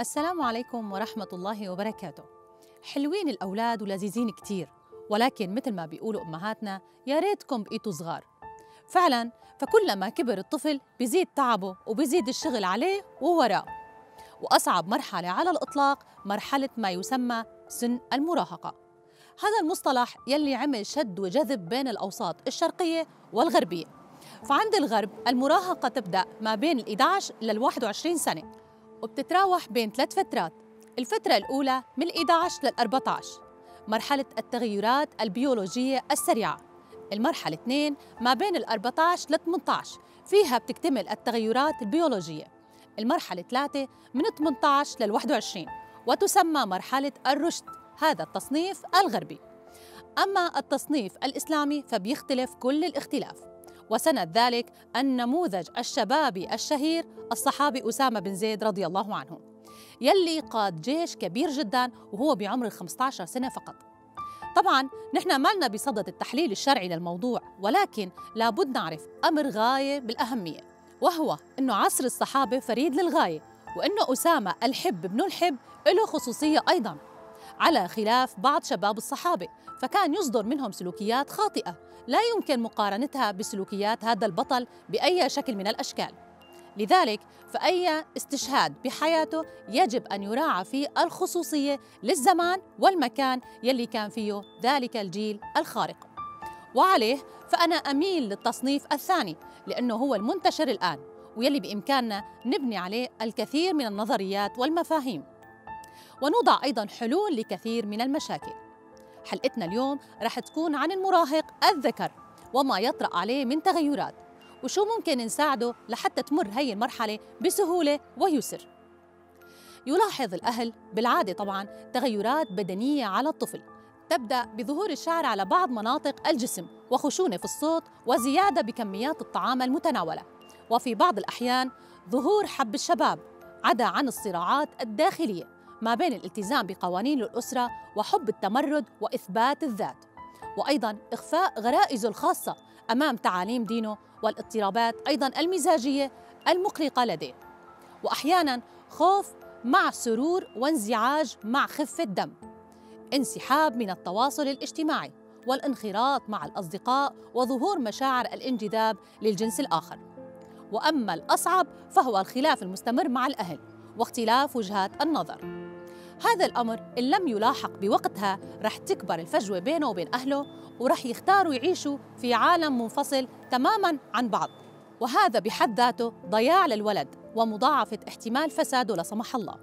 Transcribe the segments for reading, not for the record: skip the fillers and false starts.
السلام عليكم ورحمة الله وبركاته. حلوين الأولاد ولذيذين كتير، ولكن مثل ما بيقولوا أمهاتنا يا ريتكم بقيتوا صغار. فعلاً فكلما كبر الطفل بيزيد تعبه وبيزيد الشغل عليه ووراه. وأصعب مرحلة على الإطلاق مرحلة ما يسمى سن المراهقة. هذا المصطلح يلي عمل شد وجذب بين الأوساط الشرقية والغربية. فعند الغرب المراهقة تبدأ ما بين ال 11 لل 21 سنة، وبتتراوح بين 3 فترات. الفترة الأولى من 11 لل 14 مرحلة التغيرات البيولوجية السريعة. المرحلة 2 ما بين ال 14 لل 18 فيها بتكتمل التغيرات البيولوجية. المرحلة 3 من 18 لل 21 وتسمى مرحلة الرشد، هذا التصنيف الغربي. أما التصنيف الإسلامي فبيختلف كل الاختلاف، وسند ذلك النموذج الشبابي الشهير الصحابي أسامة بن زيد رضي الله عنه، يلي قاد جيش كبير جداً وهو بعمر 15 سنة فقط. طبعاً نحن مالنا بصدد التحليل الشرعي للموضوع، ولكن لابد نعرف أمر غاية بالأهمية، وهو أنه عصر الصحابة فريد للغاية، وأنه أسامة الحب بن الحب له خصوصية أيضاً، على خلاف بعض شباب الصحابة، فكان يصدر منهم سلوكيات خاطئة لا يمكن مقارنتها بسلوكيات هذا البطل بأي شكل من الأشكال. لذلك فأي استشهاد بحياته يجب أن يراعى فيه الخصوصية للزمان والمكان يلي كان فيه ذلك الجيل الخارق. وعليه فأنا أميل للتصنيف الثاني، لأنه هو المنتشر الآن ويلي بإمكاننا نبني عليه الكثير من النظريات والمفاهيم، ونوضع أيضاً حلول لكثير من المشاكل. حلقتنا اليوم رح تكون عن المراهق الذكر وما يطرأ عليه من تغيرات، وشو ممكن نساعده لحتى تمر هي المرحلة بسهولة ويسر. يلاحظ الأهل بالعادة طبعاً تغيرات بدنية على الطفل، تبدأ بظهور الشعر على بعض مناطق الجسم وخشونة في الصوت وزيادة بكميات الطعام المتناولة، وفي بعض الأحيان ظهور حب الشباب، عدا عن الصراعات الداخلية ما بين الالتزام بقوانين الأسرة وحب التمرد وإثبات الذات، وأيضاً إخفاء غرائزه الخاصة أمام تعاليم دينه، والاضطرابات أيضاً المزاجية المقلقة لديه، وأحياناً خوف مع سرور وانزعاج مع خفة دم، انسحاب من التواصل الاجتماعي والانخراط مع الأصدقاء وظهور مشاعر الانجذاب للجنس الآخر. وأما الأصعب فهو الخلاف المستمر مع الأهل واختلاف وجهات النظر. هذا الأمر إن لم يلاحق بوقتها رح تكبر الفجوة بينه وبين أهله، ورح يختاروا يعيشوا في عالم منفصل تماماً عن بعض، وهذا بحد ذاته ضياع للولد ومضاعفة احتمال فساده لا سمح الله.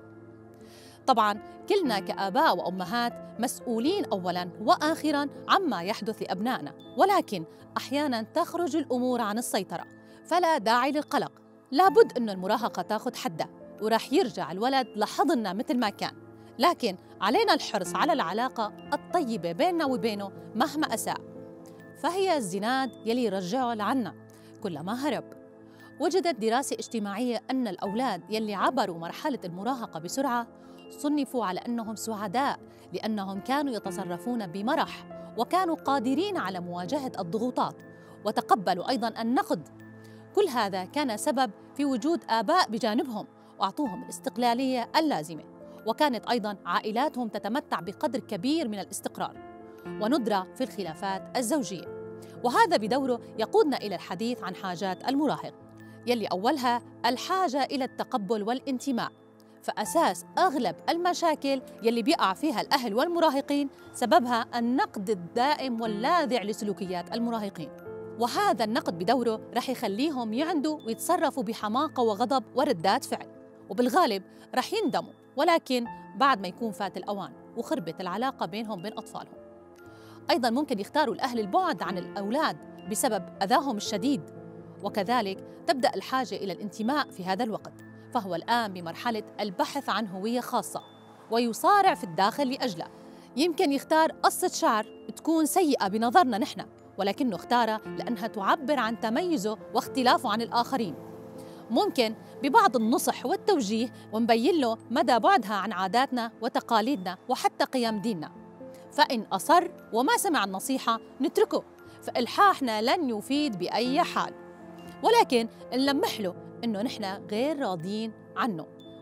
طبعاً كلنا كآباء وأمهات مسؤولين أولاً وآخراً عما يحدث لأبنائنا، ولكن أحياناً تخرج الأمور عن السيطرة، فلا داعي للقلق. لابد أن المراهقة تاخذ حدها ورح يرجع الولد لحضننا مثل ما كان، لكن علينا الحرص على العلاقة الطيبة بيننا وبينه مهما أساء، فهي الزناد يلي يرجعه لعنا كلما هرب. وجدت دراسة اجتماعية أن الأولاد يلي عبروا مرحلة المراهقة بسرعة صنفوا على أنهم سعداء، لأنهم كانوا يتصرفون بمرح وكانوا قادرين على مواجهة الضغوطات وتقبلوا أيضاً النقد. كل هذا كان سبب في وجود آباء بجانبهم وأعطوهم الاستقلالية اللازمة، وكانت أيضاً عائلاتهم تتمتع بقدر كبير من الاستقرار وندرة في الخلافات الزوجية. وهذا بدوره يقودنا إلى الحديث عن حاجات المراهق، يلي أولها الحاجة إلى التقبل والانتماء. فأساس أغلب المشاكل يلي بيقع فيها الأهل والمراهقين سببها النقد الدائم واللاذع لسلوكيات المراهقين، وهذا النقد بدوره رح يخليهم يعندوا ويتصرفوا بحماقة وغضب وردات فعل، وبالغالب رح يندموا، ولكن بعد ما يكون فات الأوان وخربت العلاقة بينهم بين أطفالهم. أيضاً ممكن يختاروا الأهل البعد عن الأولاد بسبب أذاهم الشديد، وكذلك تبدأ الحاجة إلى الانتماء في هذا الوقت، فهو الآن بمرحلة البحث عن هوية خاصة ويصارع في الداخل لأجلها. يمكن يختار قصة شعر تكون سيئة بنظرنا نحن، ولكنه اختارها لأنها تعبر عن تميزه واختلافه عن الآخرين. ممكن ببعض النصح والتوجيه ونبين له مدى بعدها عن عاداتنا وتقاليدنا وحتى قيم ديننا، فإن أصر وما سمع النصيحة نتركه، فإلحاحنا لن يفيد بأي حال. ولكن نلمح له إنه نحن غير راضين عنه،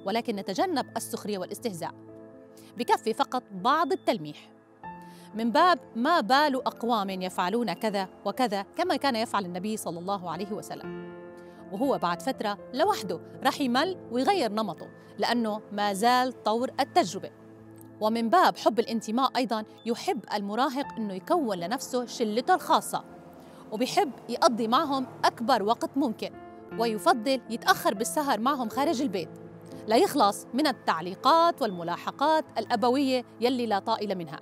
ولكن نتجنب السخرية والاستهزاء. بكفي فقط بعض التلميح، من باب ما بال أقوام يفعلون كذا وكذا كما كان يفعل النبي صلى الله عليه وسلم، وهو بعد فترة لوحده رح يمل ويغير نمطه لأنه ما زال طور التجربة. ومن باب حب الانتماء أيضاً يحب المراهق أنه يكون لنفسه شلته الخاصة، وبيحب يقضي معهم أكبر وقت ممكن، ويفضل يتأخر بالسهر معهم خارج البيت ليخلص من التعليقات والملاحقات الأبوية يلي لا طائل منها.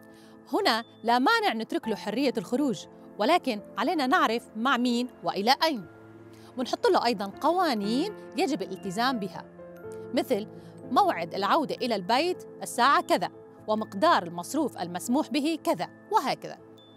هنا لا مانع نترك له حرية الخروج، ولكن علينا نعرف مع مين وإلى أين، ونحط له أيضاً قوانين يجب الالتزام بها، مثل موعد العودة إلى البيت الساعة كذا، ومقدار المصروف المسموح به كذا، وهكذا.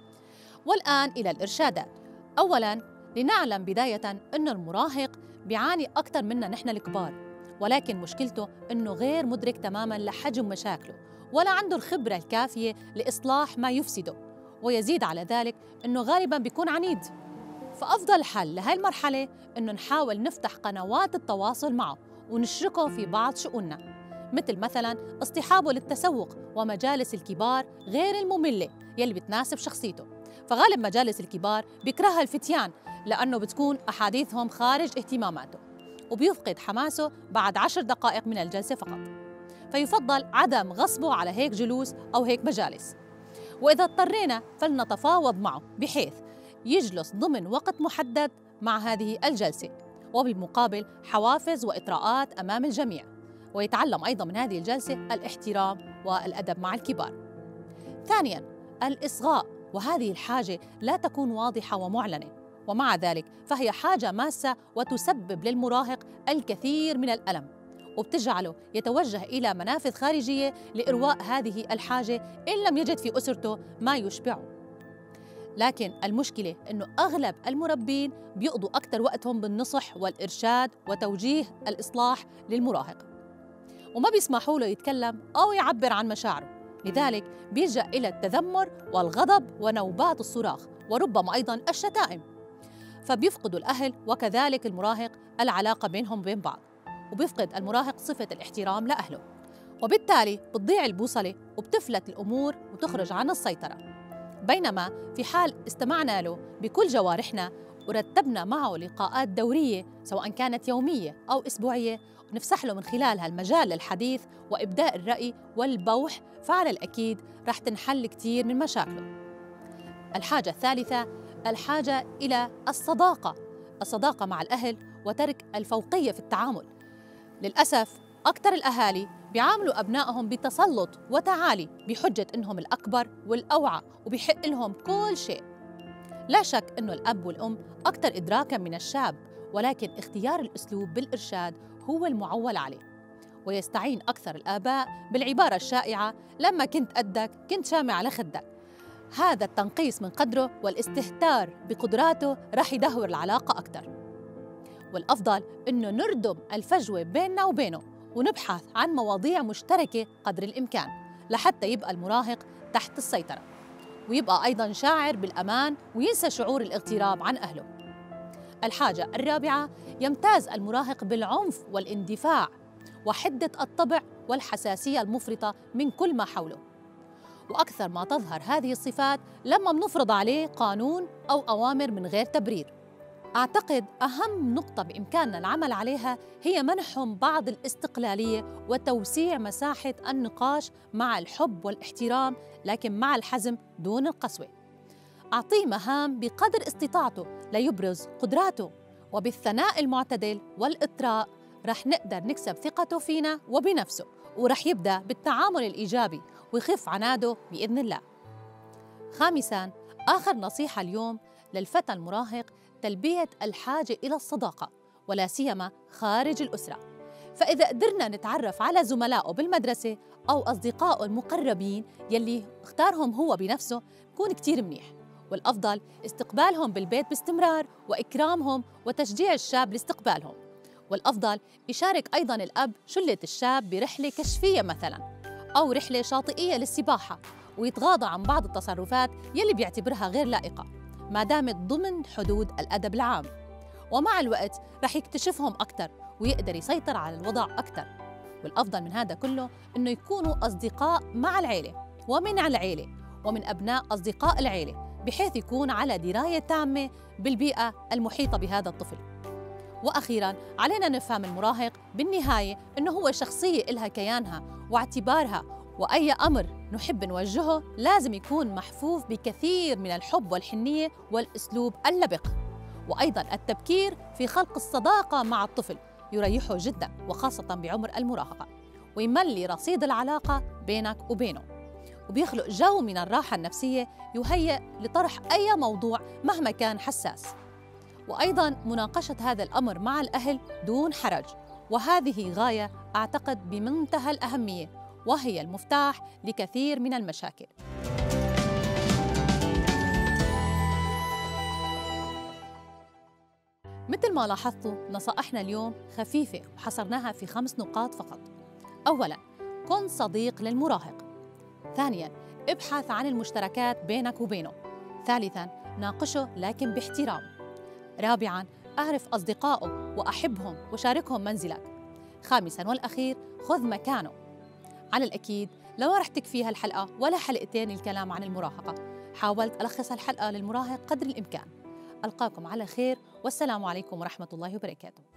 والآن إلى الإرشادات. أولاً لنعلم بداية أن المراهق بيعاني أكثر منا نحن الكبار، ولكن مشكلته أنه غير مدرك تماماً لحجم مشاكله، ولا عنده الخبرة الكافية لإصلاح ما يفسده، ويزيد على ذلك أنه غالباً بيكون عنيد. فأفضل حل لهي المرحلة أنه نحاول نفتح قنوات التواصل معه ونشركه في بعض شؤوننا، مثلا اصطحابه للتسوق ومجالس الكبار غير المملة يلي بتناسب شخصيته. فغالب مجالس الكبار بيكرهها الفتيان لأنه بتكون أحاديثهم خارج اهتماماته، وبيفقد حماسه بعد 10 دقائق من الجلسة فقط، فيفضل عدم غصبه على هيك جلوس أو هيك مجالس. وإذا اضطرينا فلنتفاوض معه بحيث يجلس ضمن وقت محدد مع هذه الجلسة، وبالمقابل حوافز وإطراءات أمام الجميع، ويتعلم أيضاً من هذه الجلسة الاحترام والأدب مع الكبار. ثانياً الإصغاء، وهذه الحاجة لا تكون واضحة ومعلنة، ومع ذلك فهي حاجة ماسة وتسبب للمراهق الكثير من الألم، وبتجعله يتوجه إلى منافذ خارجية لإرواء هذه الحاجة إن لم يجد في أسرته ما يشبعه. لكن المشكلة إنه أغلب المربين بيقضوا أكثر وقتهم بالنصح والإرشاد وتوجيه الإصلاح للمراهق، وما بيسمحوا له يتكلم أو يعبر عن مشاعره، لذلك بيلجأ إلى التذمر والغضب ونوبات الصراخ، وربما أيضاً الشتائم. فبيفقدوا الأهل وكذلك المراهق العلاقة بينهم وبين بعض، وبيفقد المراهق صفة الاحترام لأهله، وبالتالي بتضيع البوصلة وبتفلت الأمور وتخرج عن السيطرة. بينما في حال استمعنا له بكل جوارحنا ورتبنا معه لقاءات دورية سواء كانت يومية أو أسبوعية، ونفسح له من خلالها المجال للحديث وإبداء الرأي والبوح، فعلى الأكيد رح تنحل كتير من مشاكله. الحاجة الثالثة الحاجة إلى الصداقة مع الأهل وترك الفوقية في التعامل. للأسف أكثر الأهالي بيعاملوا أبنائهم بتسلط وتعالي بحجة إنهم الأكبر والأوعى وبيحق لهم كل شيء. لا شك إنه الأب والأم أكثر إدراكاً من الشاب، ولكن اختيار الأسلوب بالإرشاد هو المعول عليه. ويستعين أكثر الآباء بالعبارة الشائعة لما كنت قدك كنت شامع على خدك. هذا التنقيص من قدره والاستهتار بقدراته رح يدهور العلاقة أكثر. والأفضل إنه نردم الفجوة بيننا وبينه ونبحث عن مواضيع مشتركة قدر الإمكان لحتى يبقى المراهق تحت السيطرة، ويبقى أيضاً شاعر بالأمان وينسى شعور الاغتراب عن أهله. الحاجة الرابعة يمتاز المراهق بالعنف والاندفاع وحدة الطبع والحساسية المفرطة من كل ما حوله، وأكثر ما تظهر هذه الصفات لما بنفرض عليه قانون أو أوامر من غير تبرير. أعتقد أهم نقطة بإمكاننا العمل عليها هي منحهم بعض الاستقلالية وتوسيع مساحة النقاش مع الحب والاحترام، لكن مع الحزم دون القسوة. أعطيه مهام بقدر استطاعته ليبرز قدراته، وبالثناء المعتدل والإطراء رح نقدر نكسب ثقته فينا وبنفسه، ورح يبدأ بالتعامل الإيجابي ويخف عناده بإذن الله. خامساً آخر نصيحة اليوم للفتى المراهق تلبية الحاجة إلى الصداقة، ولا سيما خارج الأسرة. فإذا قدرنا نتعرف على زملائه بالمدرسة أو أصدقائه المقربين يلي اختارهم هو بنفسه بكون كتير منيح، والأفضل استقبالهم بالبيت باستمرار وإكرامهم وتشجيع الشاب لاستقبالهم. والأفضل يشارك أيضاً الأب شلة الشاب برحلة كشفية مثلاً أو رحلة شاطئية للسباحة، ويتغاضى عن بعض التصرفات يلي بيعتبرها غير لائقة ما دامت ضمن حدود الأدب العام. ومع الوقت رح يكتشفهم أكثر ويقدر يسيطر على الوضع أكثر. والأفضل من هذا كله إنه يكونوا أصدقاء مع العيلة ومن العيلة ومن أبناء أصدقاء العيلة، بحيث يكون على دراية تامة بالبيئة المحيطة بهذا الطفل. وأخيراً علينا نفهم المراهق بالنهاية إنه هو شخصية إلها كيانها واعتبارها، وأي أمر نحب نوجهه لازم يكون محفوف بكثير من الحب والحنية والأسلوب اللبق. وأيضاً التبكير في خلق الصداقة مع الطفل يريحه جداً، وخاصة بعمر المراهقة، ويملي رصيد العلاقة بينك وبينه، وبيخلق جو من الراحة النفسية يهيئ لطرح أي موضوع مهما كان حساس. وأيضاً مناقشة هذا الأمر مع الأهل دون حرج، وهذه غاية أعتقد بمنتهى الأهمية، وهي المفتاح لكثير من المشاكل. مثل ما لاحظتوا نصائحنا اليوم خفيفة وحصرناها في 5 نقاط فقط. أولاً، كن صديق للمراهق. ثانياً، ابحث عن المشتركات بينك وبينه. ثالثاً، ناقشه لكن باحترام. رابعاً، أعرف أصدقائه وأحبهم وشاركهم منزلك. خامساً والأخير، خذ مكانه. على الأكيد لو رح تكفي هالحلقة ولا حلقتين الكلام عن المراهقة، حاولت ألخص الحلقة للمراهق قدر الإمكان. ألقاكم على خير، والسلام عليكم ورحمة الله وبركاته.